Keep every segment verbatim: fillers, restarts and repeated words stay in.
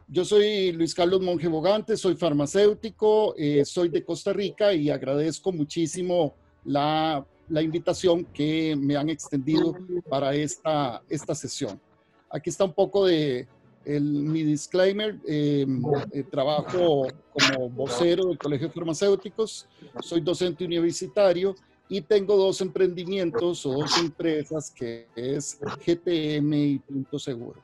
Yo soy Luis Carlos Monge Bogante, soy farmacéutico, eh, soy de Costa Rica y agradezco muchísimo la, la invitación que me han extendido para esta, esta sesión. Aquí está un poco de el, mi disclaimer. Eh, eh, trabajo como vocero del Colegio de Farmacéuticos, soy docente universitario y tengo dos emprendimientos o dos empresas que es G T M y Punto Seguro.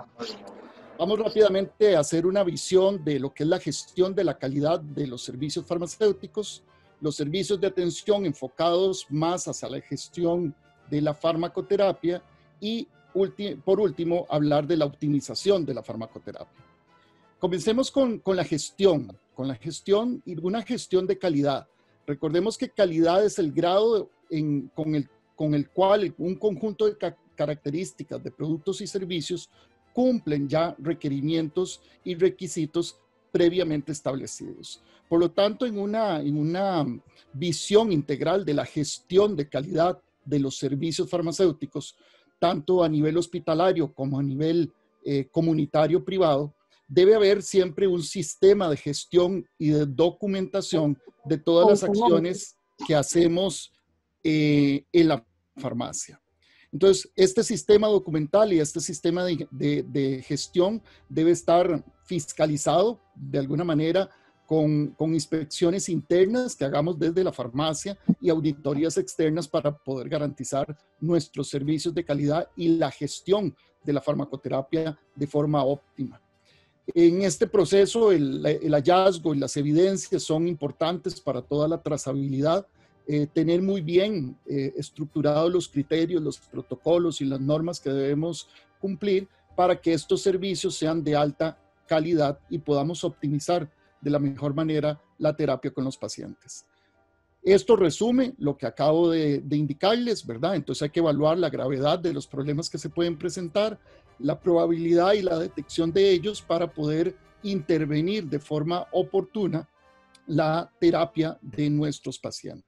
Vamos rápidamente a hacer una visión de lo que es la gestión de la calidad de los servicios farmacéuticos, los servicios de atención enfocados más hacia la gestión de la farmacoterapia y, por último, hablar de la optimización de la farmacoterapia. Comencemos con, con la gestión, con la gestión y una gestión de calidad. Recordemos que calidad es el grado en, con, el, con el cual un conjunto de ca características de productos y servicios cumplen ya requerimientos y requisitos previamente establecidos. Por lo tanto, en una, en una visión integral de la gestión de calidad de los servicios farmacéuticos, tanto a nivel hospitalario como a nivel eh, comunitario privado, debe haber siempre un sistema de gestión y de documentación de todas las acciones que hacemos eh, en la farmacia. Entonces, este sistema documental y este sistema de, de, de gestión debe estar fiscalizado de alguna manera con, con inspecciones internas que hagamos desde la farmacia y auditorías externas para poder garantizar nuestros servicios de calidad y la gestión de la farmacoterapia de forma óptima. En este proceso, el, el hallazgo y las evidencias son importantes para toda la trazabilidad. Eh, tener muy bien eh, estructurados los criterios, los protocolos y las normas que debemos cumplir para que estos servicios sean de alta calidad y podamos optimizar de la mejor manera la terapia con los pacientes. Esto resume lo que acabo de, de indicarles, ¿verdad? Entonces hay que evaluar la gravedad de los problemas que se pueden presentar, la probabilidad y la detección de ellos para poder intervenir de forma oportuna la terapia de nuestros pacientes.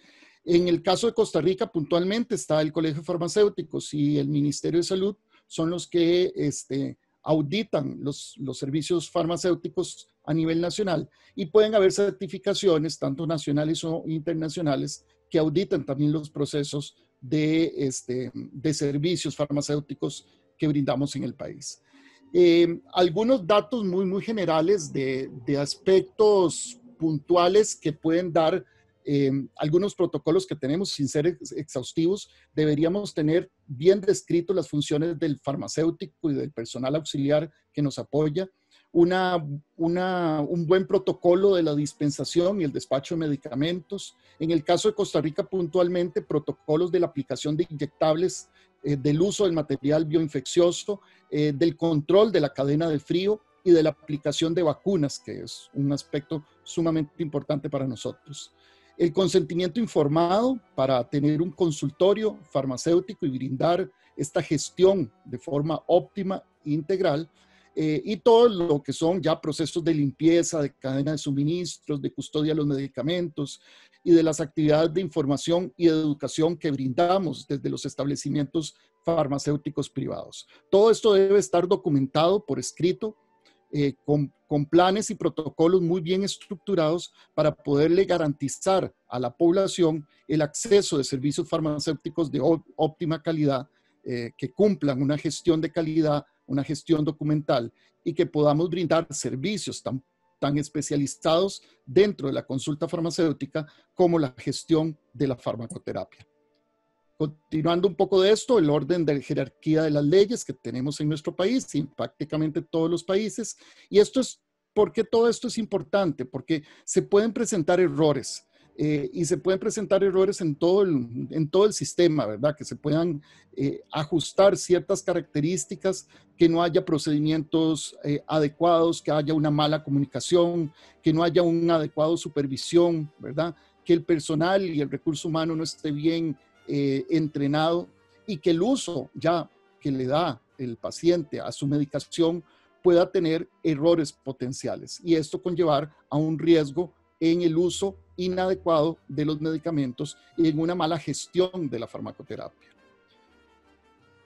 En el caso de Costa Rica, puntualmente, está el Colegio de Farmacéuticos y el Ministerio de Salud, son los que este, auditan los, los servicios farmacéuticos a nivel nacional y pueden haber certificaciones, tanto nacionales o internacionales, que auditan también los procesos de, este, de servicios farmacéuticos que brindamos en el país. Eh, algunos datos muy, muy generales de, de aspectos puntuales que pueden dar eh, algunos protocolos que tenemos, sin ser ex exhaustivos. Deberíamos tener bien descrito las funciones del farmacéutico y del personal auxiliar que nos apoya, una, una, un buen protocolo de la dispensación y el despacho de medicamentos. En el caso de Costa Rica, puntualmente, protocolos de la aplicación de inyectables, eh, del uso del material bioinfeccioso, eh, del control de la cadena de frío y de la aplicación de vacunas, que es un aspecto sumamente importante para nosotros. El consentimiento informado para tener un consultorio farmacéutico y brindar esta gestión de forma óptima e integral, eh, y todo lo que son ya procesos de limpieza, de cadena de suministros, de custodia de los medicamentos y de las actividades de información y de educación que brindamos desde los establecimientos farmacéuticos privados. Todo esto debe estar documentado por escrito, Eh, con, con planes y protocolos muy bien estructurados para poderle garantizar a la población el acceso de servicios farmacéuticos de óptima calidad, eh, que cumplan una gestión de calidad, una gestión documental y que podamos brindar servicios tan, tan especializados dentro de la consulta farmacéutica como la gestión de la farmacoterapia. Continuando un poco de esto, el orden de jerarquía de las leyes que tenemos en nuestro país, en prácticamente todos los países. Y esto es, ¿por qué todo esto es importante? Porque se pueden presentar errores eh, y se pueden presentar errores en todo el, en todo el sistema, ¿verdad? Que se puedan eh, ajustar ciertas características, que no haya procedimientos eh, adecuados, que haya una mala comunicación, que no haya una adecuada supervisión, ¿verdad? Que el personal y el recurso humano no esté bien Eh, entrenado y que el uso ya que le da el paciente a su medicación pueda tener errores potenciales y esto conllevar a un riesgo en el uso inadecuado de los medicamentos y en una mala gestión de la farmacoterapia.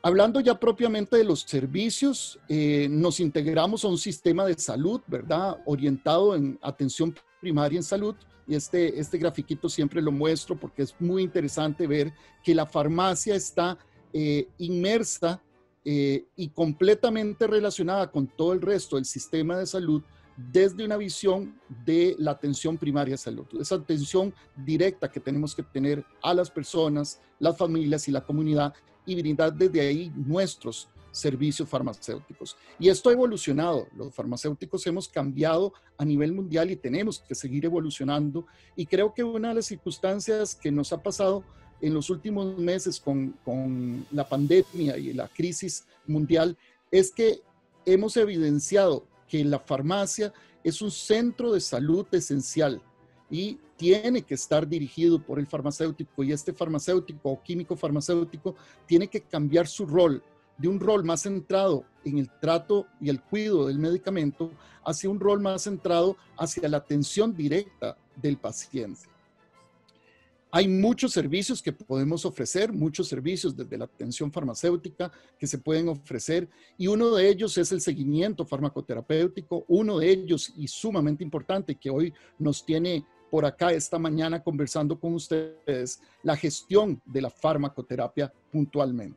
Hablando ya propiamente de los servicios, eh, nos integramos a un sistema de salud, ¿verdad? Orientado en atención primaria en salud. Y este, este grafiquito siempre lo muestro porque es muy interesante ver que la farmacia está eh, inmersa eh, y completamente relacionada con todo el resto del sistema de salud desde una visión de la atención primaria de salud, esa atención directa que tenemos que tener a las personas, las familias y la comunidad, y brindar desde ahí nuestros servicios farmacéuticos. Y esto ha evolucionado. Los farmacéuticos hemos cambiado a nivel mundial y tenemos que seguir evolucionando. Y creo que una de las circunstancias que nos ha pasado en los últimos meses con, con la pandemia y la crisis mundial es que hemos evidenciado que la farmacia es un centro de salud esencial y tiene que estar dirigido por el farmacéutico, y este farmacéutico o químico farmacéutico tiene que cambiar su rol de un rol más centrado en el trato y el cuidado del medicamento hacia un rol más centrado hacia la atención directa del paciente. Hay muchos servicios que podemos ofrecer, muchos servicios desde la atención farmacéutica que se pueden ofrecer, y uno de ellos es el seguimiento farmacoterapéutico, uno de ellos y sumamente importante que hoy nos tiene por acá esta mañana conversando con ustedes, la gestión de la farmacoterapia puntualmente.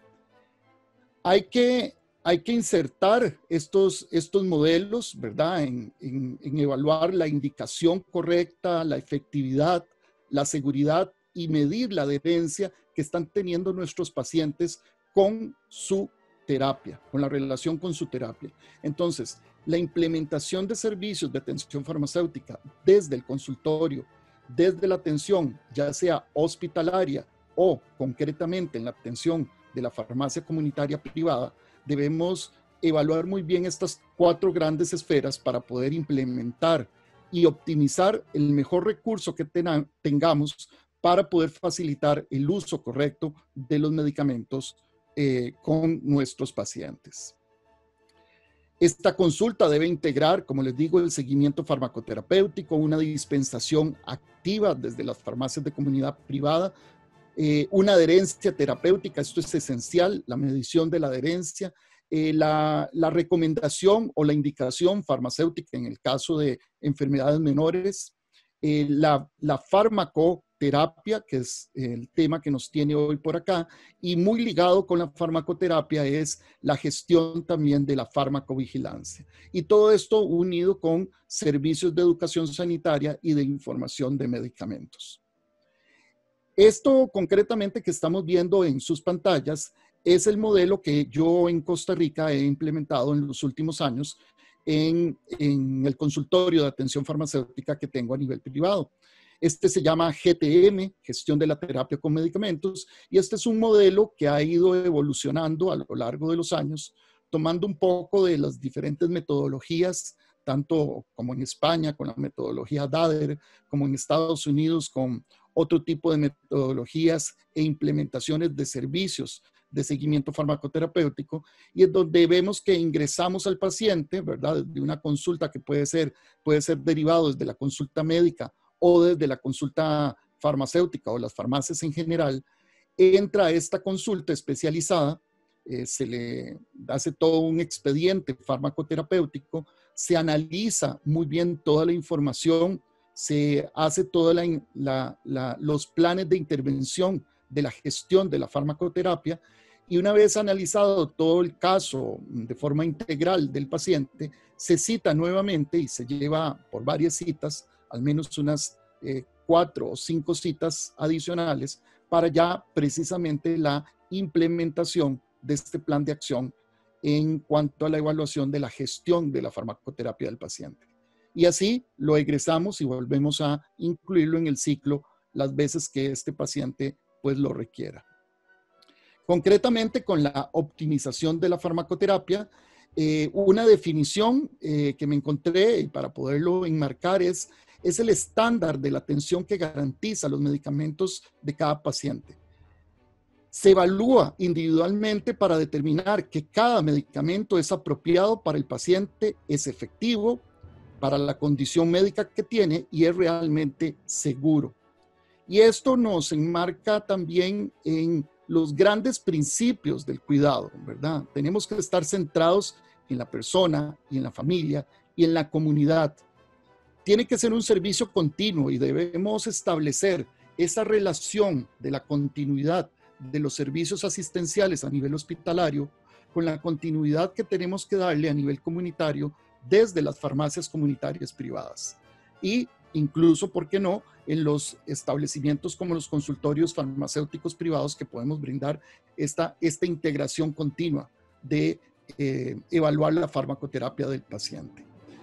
Hay que, hay que insertar estos, estos modelos, ¿verdad? En, en, en evaluar la indicación correcta, la efectividad, la seguridad y medir la adherencia que están teniendo nuestros pacientes con su terapia, con la relación con su terapia. Entonces, la implementación de servicios de atención farmacéutica desde el consultorio, desde la atención, ya sea hospitalaria o concretamente en la atención de la farmacia comunitaria privada, debemos evaluar muy bien estas cuatro grandes esferas para poder implementar y optimizar el mejor recurso que ten- tengamos para poder facilitar el uso correcto de los medicamentos eh, con nuestros pacientes. Esta consulta debe integrar, como les digo, el seguimiento farmacoterapéutico, una dispensación activa desde las farmacias de comunidad privada, eh, una adherencia terapéutica, esto es esencial, la medición de la adherencia, eh, la, la recomendación o la indicación farmacéutica en el caso de enfermedades menores, eh, la, la farmacoterapia, que es el tema que nos tiene hoy por acá, y muy ligado con la farmacoterapia es la gestión también de la farmacovigilancia. Y todo esto unido con servicios de educación sanitaria y de información de medicamentos. Esto concretamente que estamos viendo en sus pantallas es el modelo que yo en Costa Rica he implementado en los últimos años en, en el consultorio de atención farmacéutica que tengo a nivel privado. Este se llama G T M, Gestión de la Terapia con Medicamentos, y este es un modelo que ha ido evolucionando a lo largo de los años, tomando un poco de las diferentes metodologías, tanto como en España con la metodología D A D E R, como en Estados Unidos con otro tipo de metodologías e implementaciones de servicios de seguimiento farmacoterapéutico, y es donde vemos que ingresamos al paciente, ¿verdad? De una consulta que puede ser, puede ser derivado desde la consulta médica o desde la consulta farmacéutica o las farmacias en general, entra a esta consulta especializada, eh, se le hace todo un expediente farmacoterapéutico, se analiza muy bien toda la información, se hace todos la, la, la, los planes de intervención de la gestión de la farmacoterapia, y una vez analizado todo el caso de forma integral del paciente, se cita nuevamente y se lleva por varias citas, al menos unas eh, cuatro o cinco citas adicionales, para ya precisamente la implementación de este plan de acción en cuanto a la evaluación de la gestión de la farmacoterapia del paciente. Y así lo egresamos y volvemos a incluirlo en el ciclo las veces que este paciente pues lo requiera. Concretamente con la optimización de la farmacoterapia, eh, una definición eh, que me encontré y para poderlo enmarcar es, es el estándar de la atención que garantiza los medicamentos de cada paciente. Se evalúa individualmente para determinar que cada medicamento es apropiado para el paciente, es efectivo para la condición médica que tiene y es realmente seguro. Y esto nos enmarca también en los grandes principios del cuidado, ¿verdad? Tenemos que estar centrados en la persona y en la familia y en la comunidad. Tiene que ser un servicio continuo y debemos establecer esa relación de la continuidad de los servicios asistenciales a nivel hospitalario con la continuidad que tenemos que darle a nivel comunitario desde las farmacias comunitarias privadas. Y incluso, ¿por qué no?, en los establecimientos como los consultorios farmacéuticos privados que podemos brindar esta, esta integración continua de eh, evaluar la farmacoterapia del paciente.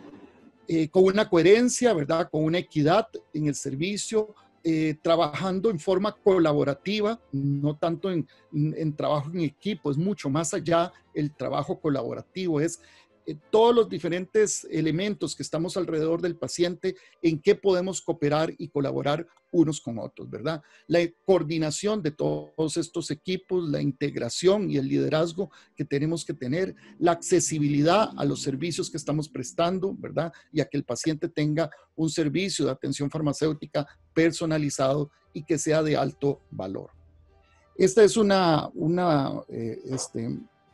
Eh, con una coherencia, ¿verdad?, con una equidad en el servicio, eh, trabajando en forma colaborativa, no tanto en, en trabajo en equipo, es mucho más allá el trabajo colaborativo, es eh, todos los diferentes elementos que estamos alrededor del paciente, en qué podemos cooperar y colaborar unos con otros, ¿verdad? La coordinación de todos estos equipos, la integración y el liderazgo que tenemos que tener, la accesibilidad a los servicios que estamos prestando, ¿verdad? Y a que el paciente tenga un servicio de atención farmacéutica personalizado y que sea de alto valor. Esta es una, una, eh, este,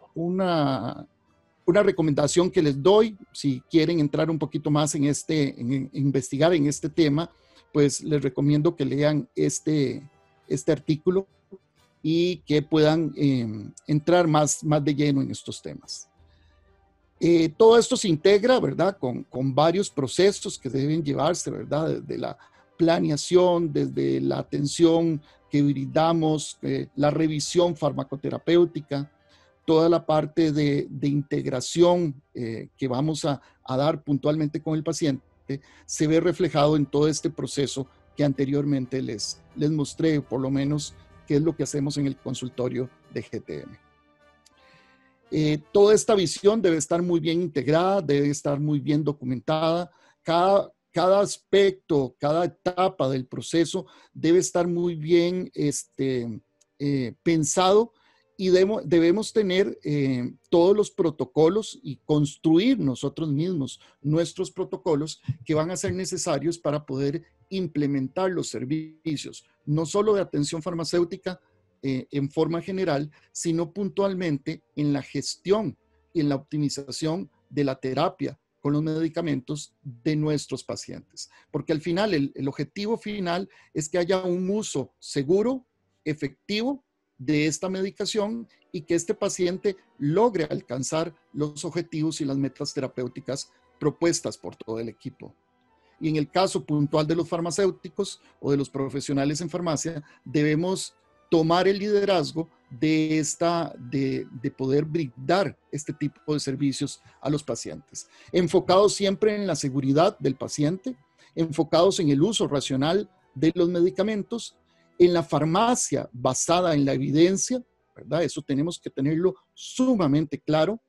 una Una recomendación que les doy, si quieren entrar un poquito más en este, en, en investigar en este tema, pues les recomiendo que lean este, este artículo y que puedan eh, entrar más, más de lleno en estos temas. Eh, todo esto se integra, ¿verdad?, con, con varios procesos que deben llevarse, ¿verdad?, desde la planeación, desde la atención que brindamos, eh, la revisión farmacoterapéutica, toda la parte de, de integración eh, que vamos a, a dar puntualmente con el paciente, se ve reflejado en todo este proceso que anteriormente les, les mostré, por lo menos, qué es lo que hacemos en el consultorio de G T M. Eh, toda esta visión debe estar muy bien integrada, debe estar muy bien documentada. Cada, cada aspecto, cada etapa del proceso debe estar muy bien este, eh, pensado, y debemos, debemos tener eh, todos los protocolos y construir nosotros mismos nuestros protocolos que van a ser necesarios para poder implementar los servicios, no solo de atención farmacéutica eh, en forma general, sino puntualmente en la gestión y en la optimización de la terapia con los medicamentos de nuestros pacientes. Porque al final, el, el objetivo final es que haya un uso seguro, efectivo, de esta medicación y que este paciente logre alcanzar los objetivos y las metas terapéuticas propuestas por todo el equipo. Y en el caso puntual de los farmacéuticos o de los profesionales en farmacia, debemos tomar el liderazgo de, esta, de, de poder brindar este tipo de servicios a los pacientes, enfocados siempre en la seguridad del paciente, enfocados en el uso racional de los medicamentos, en la farmacia basada en la evidencia, ¿verdad? Eso tenemos que tenerlo sumamente claro.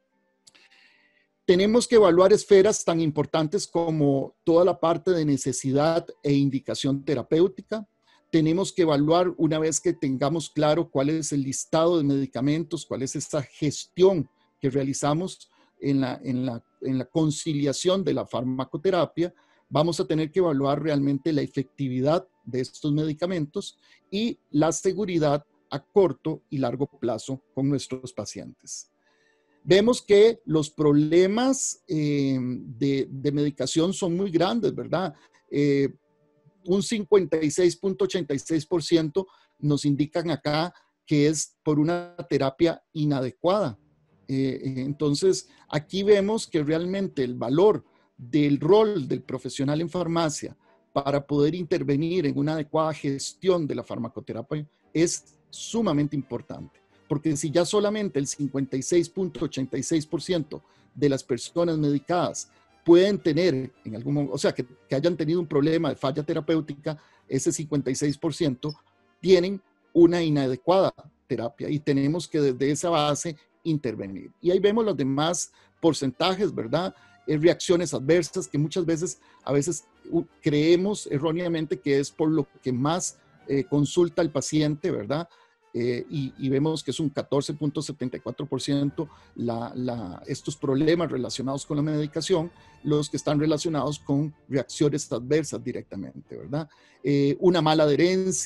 Tenemos que evaluar esferas tan importantes como toda la parte de necesidad e indicación terapéutica. Tenemos que evaluar, una vez que tengamos claro cuál es el listado de medicamentos, cuál es esa gestión que realizamos en la, en la, en la conciliación de la farmacoterapia, vamos a tener que evaluar realmente la efectividad de estos medicamentos y la seguridad a corto y largo plazo con nuestros pacientes. Vemos que los problemas eh, de, de medicación son muy grandes, ¿verdad? Eh, un cincuenta y seis punto ochenta y seis por ciento nos indican acá que es por una terapia inadecuada. Eh, entonces, aquí vemos que realmente el valor del rol del profesional en farmacia para poder intervenir en una adecuada gestión de la farmacoterapia es sumamente importante. Porque si ya solamente el cincuenta y seis punto ochenta y seis por ciento de las personas medicadas pueden tener, en algún momento, o sea, que, que hayan tenido un problema de falla terapéutica, ese cincuenta y seis por ciento tienen una inadecuada terapia y tenemos que desde esa base intervenir. Y ahí vemos los demás porcentajes, ¿verdad? Reacciones adversas que muchas veces, a veces creemos erróneamente que es por lo que más eh, consulta el paciente, ¿verdad? Eh, y, y vemos que es un catorce punto setenta y cuatro por ciento la, la, estos problemas relacionados con la medicación, los que están relacionados con reacciones adversas directamente, ¿verdad? Eh, una mala adherencia,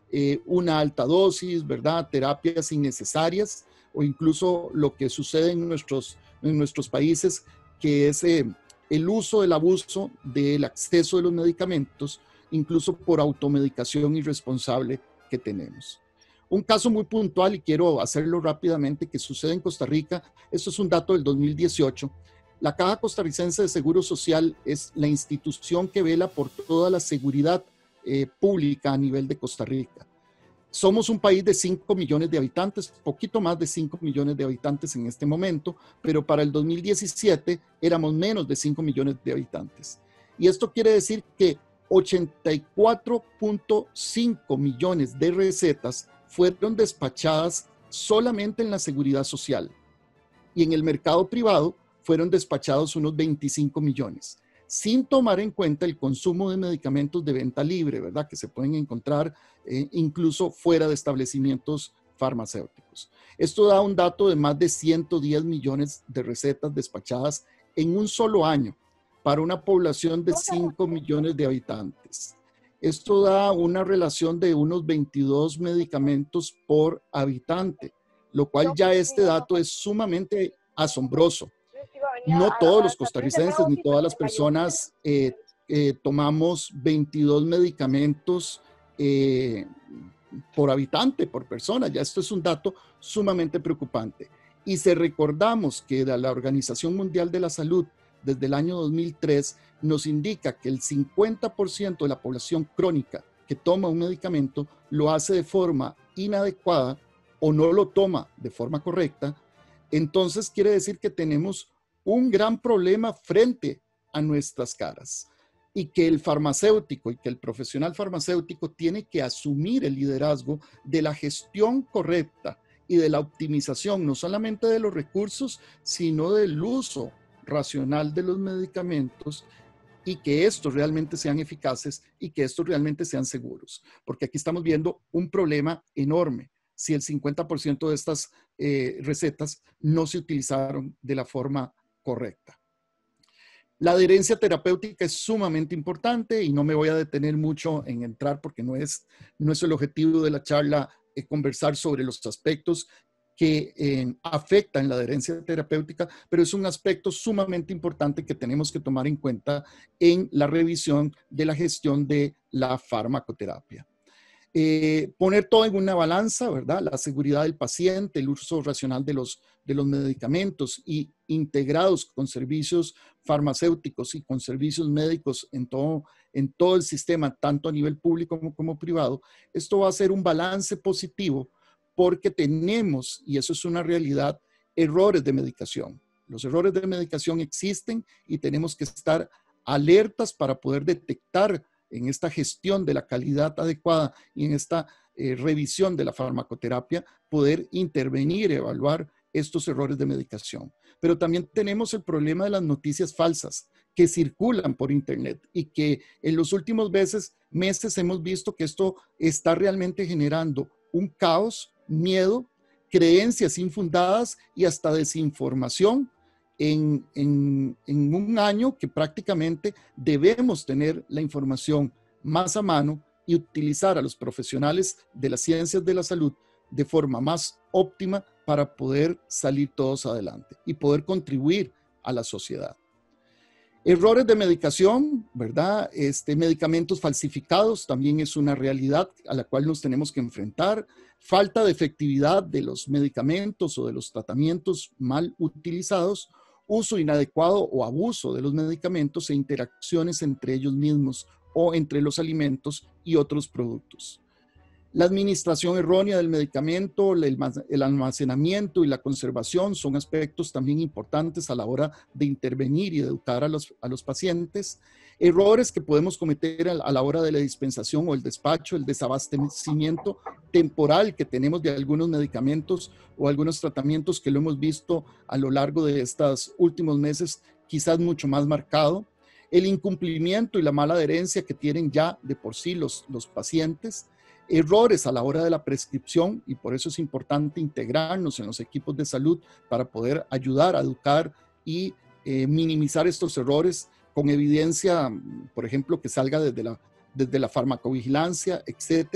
eh, una alta dosis, ¿verdad? Terapias innecesarias o incluso lo que sucede en nuestros, en nuestros países, que es eh, el uso, el abuso del acceso de los medicamentos, incluso por automedicación irresponsable que tenemos. Un caso muy puntual, y quiero hacerlo rápidamente, que sucede en Costa Rica. Esto es un dato del dos mil dieciocho. La Caja Costarricense de Seguro Social es la institución que vela por toda la seguridad eh, pública a nivel de Costa Rica. Somos un país de cinco millones de habitantes, poquito más de cinco millones de habitantes en este momento, pero para el dos mil diecisiete éramos menos de cinco millones de habitantes. Y esto quiere decir que ochenta y cuatro punto cinco millones de recetas fueron despachadas solamente en la seguridad social. Y en el mercado privado fueron despachados unos veinticinco millones, sin tomar en cuenta el consumo de medicamentos de venta libre, ¿verdad? Que se pueden encontrar eh, incluso fuera de establecimientos farmacéuticos. Esto da un dato de más de ciento diez millones de recetas despachadas en un solo año para una población de cinco millones de habitantes. Esto da una relación de unos veintidós medicamentos por habitante, lo cual ya este dato es sumamente asombroso. No todos los costarricenses ni todas las personas eh, eh, tomamos veintidós medicamentos eh, por habitante, por persona. Ya esto es un dato sumamente preocupante. Y si recordamos que la Organización Mundial de la Salud desde el año dos mil tres nos indica que el cincuenta por ciento de la población crónica que toma un medicamento lo hace de forma inadecuada o no lo toma de forma correcta, entonces quiere decir que tenemos un gran problema frente a nuestras caras y que el farmacéutico y que el profesional farmacéutico tiene que asumir el liderazgo de la gestión correcta y de la optimización, no solamente de los recursos, sino del uso racional de los medicamentos, y que estos realmente sean eficaces y que estos realmente sean seguros. Porque aquí estamos viendo un problema enorme si el cincuenta por ciento de estas eh, recetas no se utilizaron de la forma correcta. La adherencia terapéutica es sumamente importante y no me voy a detener mucho en entrar porque no es, no es el objetivo de la charla eh, conversar sobre los aspectos que eh, afectan la adherencia terapéutica, pero es un aspecto sumamente importante que tenemos que tomar en cuenta en la revisión de la gestión de la farmacoterapia. Eh, poner todo en una balanza, ¿verdad? La seguridad del paciente, el uso racional de los, de los medicamentos y integrados con servicios farmacéuticos y con servicios médicos en todo, en todo el sistema, tanto a nivel público como, como privado. Esto va a ser un balance positivo porque tenemos, y eso es una realidad, errores de medicación. Los errores de medicación existen y tenemos que estar alertas para poder detectar en esta gestión de la calidad adecuada y en esta eh, revisión de la farmacoterapia, poder intervenir, evaluar estos errores de medicación. Pero también tenemos el problema de las noticias falsas que circulan por internet y que en los últimos meses, meses hemos visto que esto está realmente generando un caos, miedo, creencias infundadas y hasta desinformación en, en, en un año que prácticamente debemos tener la información más a mano y utilizar a los profesionales de las ciencias de la salud de forma más óptima para poder salir todos adelante y poder contribuir a la sociedad. Errores de medicación, ¿verdad? Este, medicamentos falsificados también es una realidad a la cual nos tenemos que enfrentar. Falta de efectividad de los medicamentos o de los tratamientos mal utilizados, uso inadecuado o abuso de los medicamentos e interacciones entre ellos mismos o entre los alimentos y otros productos. La administración errónea del medicamento, el almacenamiento y la conservación son aspectos también importantes a la hora de intervenir y de educar a los, a los pacientes. Errores que podemos cometer a la hora de la dispensación o el despacho, el desabastecimiento temporal que tenemos de algunos medicamentos o algunos tratamientos que lo hemos visto a lo largo de estos últimos meses, quizás mucho más marcado. El incumplimiento y la mala adherencia que tienen ya de por sí los, los pacientes. Errores a la hora de la prescripción, y por eso es importante integrarnos en los equipos de salud para poder ayudar a educar y eh, minimizar estos errores con evidencia, por ejemplo, que salga desde la, desde la farmacovigilancia, etcétera.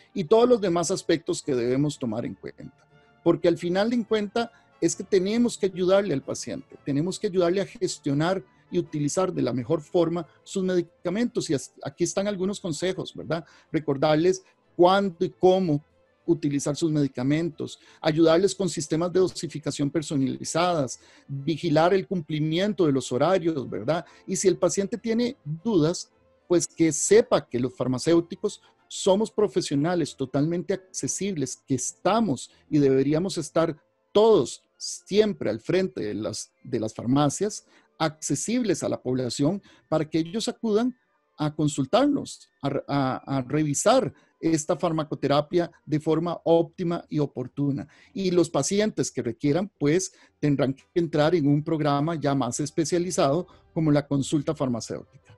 y todos los demás aspectos que debemos tomar en cuenta. Porque al final de cuentas es que tenemos que ayudarle al paciente, tenemos que ayudarle a gestionar y utilizar de la mejor forma sus medicamentos. Y aquí están algunos consejos, ¿verdad? Recordarles cuándo y cómo utilizar sus medicamentos, ayudarles con sistemas de dosificación personalizadas, vigilar el cumplimiento de los horarios, ¿verdad? Y si el paciente tiene dudas, pues que sepa que los farmacéuticos somos profesionales totalmente accesibles, que estamos y deberíamos estar todos siempre al frente de las, de las farmacias, accesibles a la población para que ellos acudan a consultarnos, a, a, a revisar esta farmacoterapia de forma óptima y oportuna. Y los pacientes que requieran, pues, tendrán que entrar en un programa ya más especializado como la consulta farmacéutica.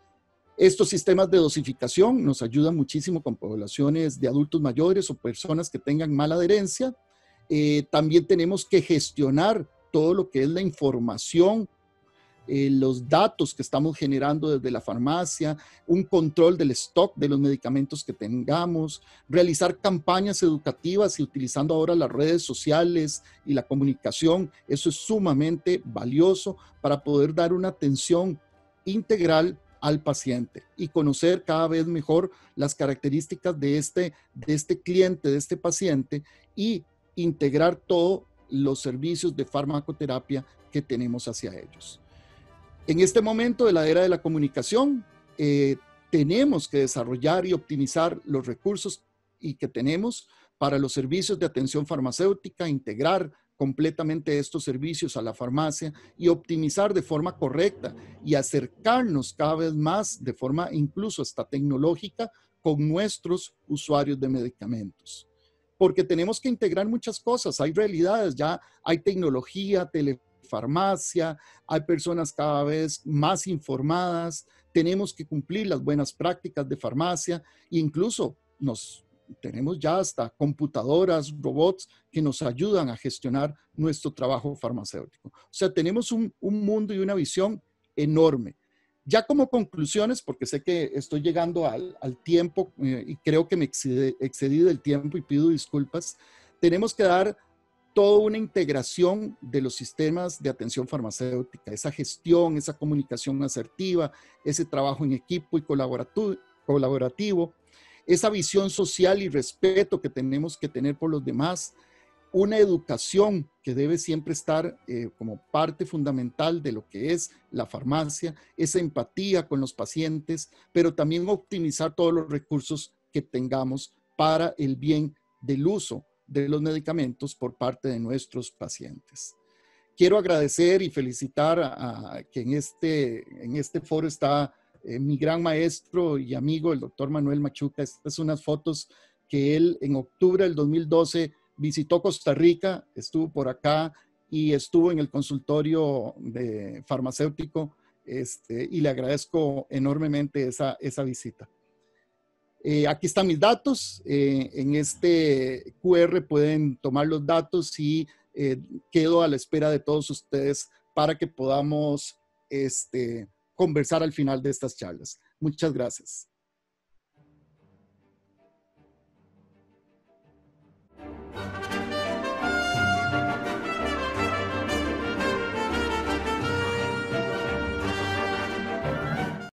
Estos sistemas de dosificación nos ayudan muchísimo con poblaciones de adultos mayores o personas que tengan mala adherencia. Eh, también tenemos que gestionar todo lo que es la información, eh, los datos que estamos generando desde la farmacia, un control del stock de los medicamentos que tengamos, realizar campañas educativas y utilizando ahora las redes sociales y la comunicación. Eso es sumamente valioso para poder dar una atención integral al paciente y conocer cada vez mejor las características de este, de este cliente, de este paciente, y integrar todos los servicios de farmacoterapia que tenemos hacia ellos. En este momento de la era de la comunicación, eh, tenemos que desarrollar y optimizar los recursos y que tenemos para los servicios de atención farmacéutica, integrar completamente estos servicios a la farmacia y optimizar de forma correcta y acercarnos cada vez más de forma incluso hasta tecnológica con nuestros usuarios de medicamentos. Porque tenemos que integrar muchas cosas, hay realidades, ya hay tecnología, telefarmacia, hay personas cada vez más informadas, tenemos que cumplir las buenas prácticas de farmacia e incluso nos tenemos ya hasta computadoras, robots que nos ayudan a gestionar nuestro trabajo farmacéutico. O sea, tenemos un, un mundo y una visión enorme. Ya como conclusiones, porque sé que estoy llegando al, al tiempo eh, y creo que me excedí, excedí del tiempo y pido disculpas, tenemos que dar toda una integración de los sistemas de atención farmacéutica, esa gestión, esa comunicación asertiva, ese trabajo en equipo y colaborativo, esa visión social y respeto que tenemos que tener por los demás, una educación que debe siempre estar eh, como parte fundamental de lo que es la farmacia, esa empatía con los pacientes, pero también optimizar todos los recursos que tengamos para el bien del uso de los medicamentos por parte de nuestros pacientes. Quiero agradecer y felicitar a, a que en este, en este foro está Eh, mi gran maestro y amigo, el doctor Manuel Machuca. Estas son unas fotos que él en octubre del dos mil doce visitó Costa Rica, estuvo por acá y estuvo en el consultorio de farmacéutico este, y le agradezco enormemente esa, esa visita. Eh, aquí están mis datos, eh, en este Q R pueden tomar los datos y eh, quedo a la espera de todos ustedes para que podamos este, conversar al final de estas charlas. Muchas gracias.